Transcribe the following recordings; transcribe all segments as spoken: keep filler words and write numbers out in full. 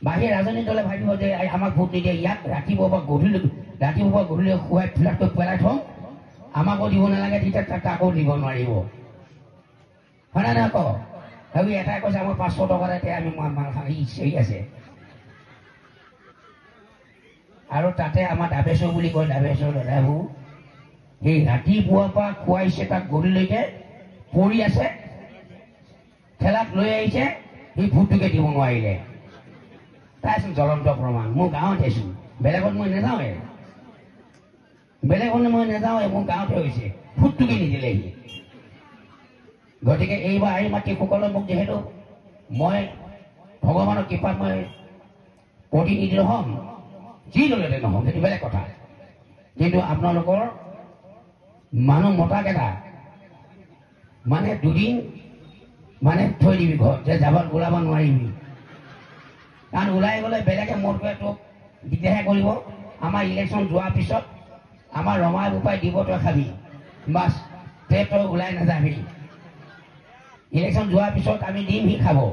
বাহিৰ ৰাজনীতি দলে ভাবিব যে আমাক ভোট নিদিয়ে, ইয়াক ৰাতিপুৱা বা গধূলি ৰাতিপুৱা গধূলি খুৱাই ফিলাপ কৰি পেলাই থওঁ, আমাকো দিব নালাগে, তেতিয়া তাক আকৌ দিব নোৱাৰিব। হয় নে নহয় কওক? ভাবি এটাই কৈছে আমাৰ পাঁচশ টকা এতিয়া আমি মাল খাওঁ, ই চিঞৰি আছে। আৰু তাতে আমাৰ ডাবেশ্বৰ বুলি কয়, ডাবেশ্বৰ দাদাবোৰ সেই ৰাতিপুৱাৰ পৰা খুৱাইছে তাক গধূলিলৈকে পৰি আছে, ঠেলাত লৈ আহিছে, সি ভোটটোকে দিব নোৱাৰিলে। তাৰপিছত জ্বলন্ত প্ৰমাণ। মোৰ গাঁৱত আছো, বেলেগত মই নাযাওঁৱে, বেলেগত মই নাযাওঁৱে, মোৰ গাঁৱতে হৈছে, ভোটটোকে নিদিলে সি। গতিকে এইবাৰ আহি মাতৃসকলে মোক যিহেতু মই ভগৱানৰ কৃপাত মই প্ৰতিনিধি হ'ম, যি দলতে নহ'ম সেইটো বেলেগ কথা, কিন্তু আপোনালোকৰ মানুহ মতাকেইটা মানে দুদিন মানে থৈ দিবি ঘৰত, যে যাবাত ওলাব নোৱাৰিবি। কাৰণ ওলাই গ'লে বেলেগে মোৰটোৱে তোক দিগদাৰহে কৰিব। আমাৰ ইলেকশ্যন যোৱাৰ পিছত আমাৰ ৰমাই বোপাই দিব, তই খাবি, বাছ তে তই ওলাই নাযাবি। ইলেকশ্যন যোৱাৰ পিছত আমি দিম, সি খাব,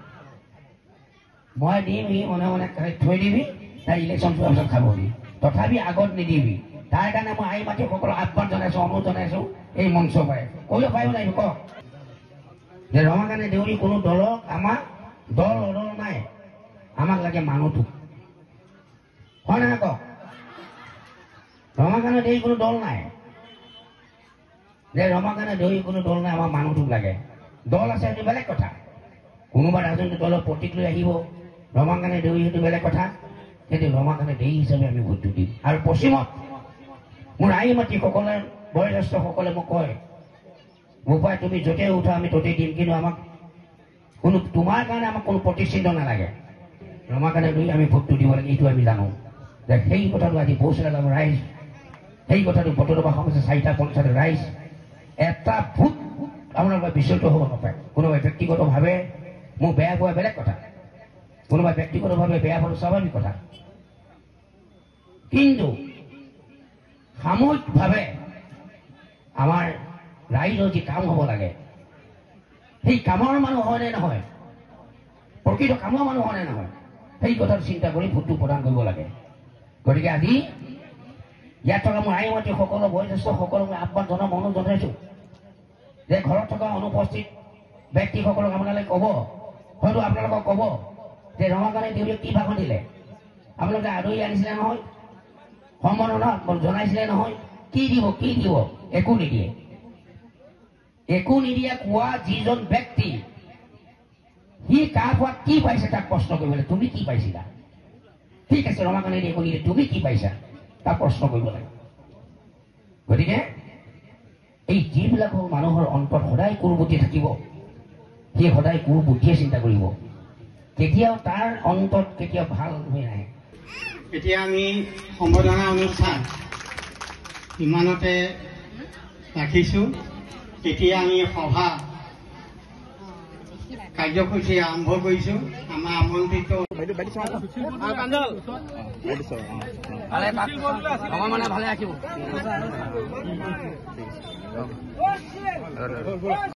মই দিম, সি মনে মনে থৈ দিবি, তাই ইলেকশ্যন যোৱাৰ পিছত খাবহি, তথাপি আগত নিদিবি। তাৰ কাৰণে মই আই মাতৃসকলক আহ্বান জনাইছোঁ, অনুৰোধ জনাইছোঁ এই মঞ্চ পাই কৰিব পাৰিব লাগিব কওক যে ৰমাকান্ত দেউৰী কোনো দলক আমাক দল অদল নাই, আমাক লাগে মানুহটো। হয় নহয় কওক? ৰমাকান্ত দেউৰী কোনো দল নাই, যে ৰমাকান্ত দেউৰী কোনো দল নাই, আমাক মানুহটোক লাগে। দল আছে সেইটো বেলেগ কথা, কোনোবা ৰাজনৈতিক দলৰ প্ৰতীক লৈ আহিব, ৰমাকান্ত দেউৰী সেইটো বেলেগ কথা, কিন্তু ৰমাকান্ত দেউৰী হিচাপে আমি ভোটটো দিম। আৰু পশ্চিমত মোৰ আই মাতৃসকলে বয়োজ্যেষ্ঠসকলে মোক কয়, বোপাই তুমি য'তেই উঠা আমি ত'তেই দিম, কিন্তু আমাক কোনো তোমাৰ কাৰণে আমাক কোনো প্ৰতিচিহ্ন নালাগে, ৰমাকান্ত দেউৰী আমি ভোটটো দিব লাগে, এইটো আমি জানো। যে সেই কথাটো আজি বৌচিলা গাঁৱৰ ৰাইজ, সেই কথাটো বটলবা সমস্যা চাৰিটা পঞ্চায়ত ৰাইজ এটা ভোট আপোনালোকে বিচলিত হ'ব নাপায়। কোনোবাই ব্যক্তিগতভাৱে মোক বেয়া পোৱা বেলেগ কথা, কোনোবাই ব্যক্তিগতভাৱে বেয়া পোৱাটো স্বাভাৱিক কথা, কিন্তু সামূহিকভাৱে আমাৰ ৰাইজৰ যি কাম হ'ব লাগে, সেই কামৰ মানুহ হয়নে নহয়, প্ৰকৃত কামৰ মানুহ হয়নে নহয়, সেই কথাটো চিন্তা কৰি ভোটটো প্ৰদান কৰিব লাগে। গতিকে আজি ইয়াত থকা মোৰ আই মাতৃসকলৰ বয়োজ্যেষ্ঠসকলক মই আহ্বান জনাম, অনুৰোধ জনাইছোঁ যে ঘৰত থকা অনুপস্থিত ব্যক্তিসকলক আপোনালোকে ক'ব, হয়তো আপোনালোকক ক'ব যে ৰমাকান্ত দেউৰীয়ে কি ভাষণ দিলে, আপোনালোকে আদৰি আনিছিলে নহয়, সম্বৰ্ধনা জনাইছিলে নহয়, কি দিব কি দিব, একো নিদিয়ে। একো নিদিয়া কোৱা যিজন ব্যক্তি, সি কাৰ পৰা কি পাইছে তাক প্ৰশ্ন কৰিব লাগে, তুমি কি পাইছিলা? ঠিক আছে, ৰমাকান্ত দেউৰী একো নিদিয়ে, তুমি কি পাইছা তাক প্ৰশ্ন কৰিব লাগে। গতিকে এই যিবিলাকৰ মানুহৰ অন্তত সদায় কুৰবুদ্ধি থাকিব, সি সদায় কুৰবুদ্ধিয়ে চিন্তা কৰিব, কেতিয়াও তাৰ অন্তত কেতিয়াও ভাল হৈ নাহে। এতিয়া আমি সম্বৰ্ধনা অনুষ্ঠান ইমানতে ৰাখিছোঁ। এতিয়া আমি সভা কাৰ্যসূচী আৰম্ভ কৰিছোঁ। আমাৰ আমন্ত্ৰিত মানে ভালে ৰাখিব।